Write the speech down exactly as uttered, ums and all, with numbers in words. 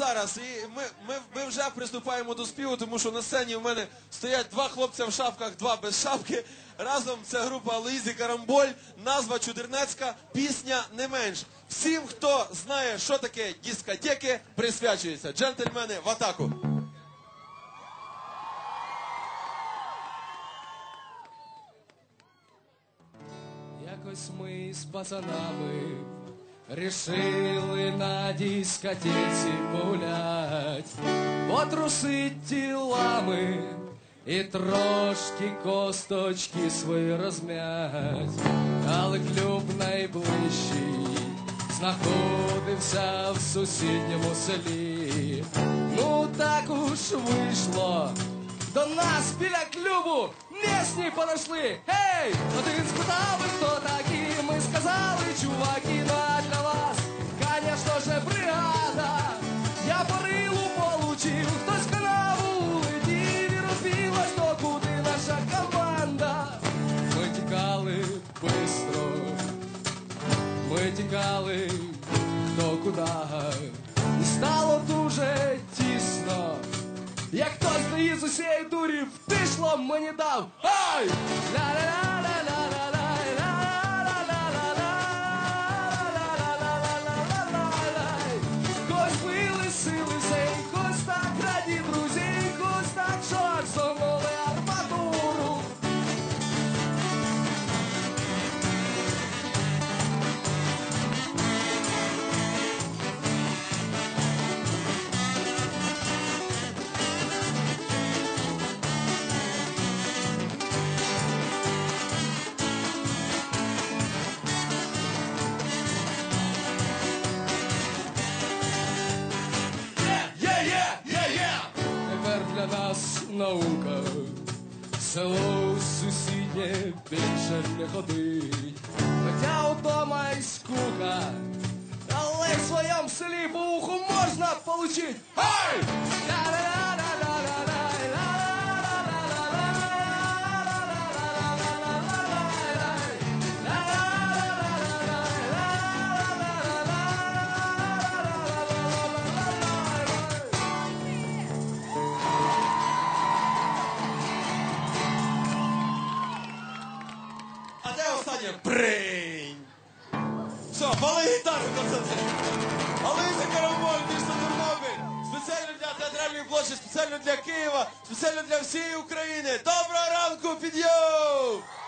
зараз. І ми, ми, ми вже приступаємо до співу, тому що на сцені в мене стоять два хлопця в шапках, два без шапки. Разом це група Луїзі Карамболь, назва чудернацька, пісня не менш. Всім, хто знає, що таке дискотеки, присвячується. Джентльмени, в атаку! Якось ми з пацанами рішили на дискотеці погулять, потрусить тілами і трошки косточки свої розм'ять. Але клуб найближчий знаходився в сусідньому селі. Ну так уж вийшло, до нас біля клубу місні подошли. Гей! Один спитав, хто такі, ми сказали, чуваки, ну а для вас, конечно же, бригада. Я парилу получив, хтось канаву улетів і розбилась, то куди наша команда. Ми тікали бистро, ми тікали хто куди, і стало дуже тісно. Як хтось доїзд з усієї дурі втишло мені дав. Ай! Когось били, силися, і когось так раді друзі, і когось так шок зонули арматуру. Нас наука, село сусіднє більше не ходить, хоча вдома й скука, але в своєму селі по уху можна получить. Ай! Бринь! Все, мали гітару, пацани! Луїзі Карамболь, місто Тернопіль! Спеціально для театральної площі, спеціально для Києва, спеціально для всієї України! Доброго ранку, підйом!